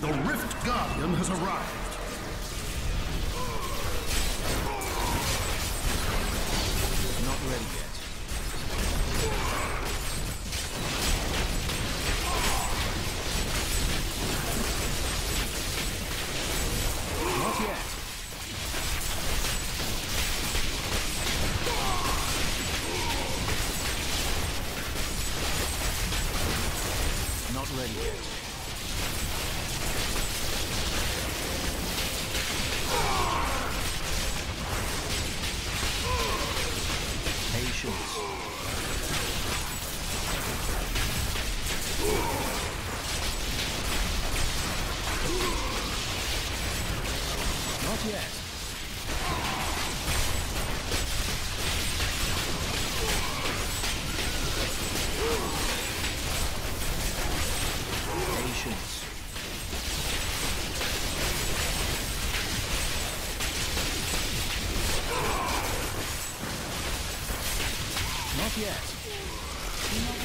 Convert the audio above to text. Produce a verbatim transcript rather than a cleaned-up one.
The Rift Guardian has arrived. Not ready yet. Not yet. Not ready yet. Patience. Not yet. Patience. Not yet.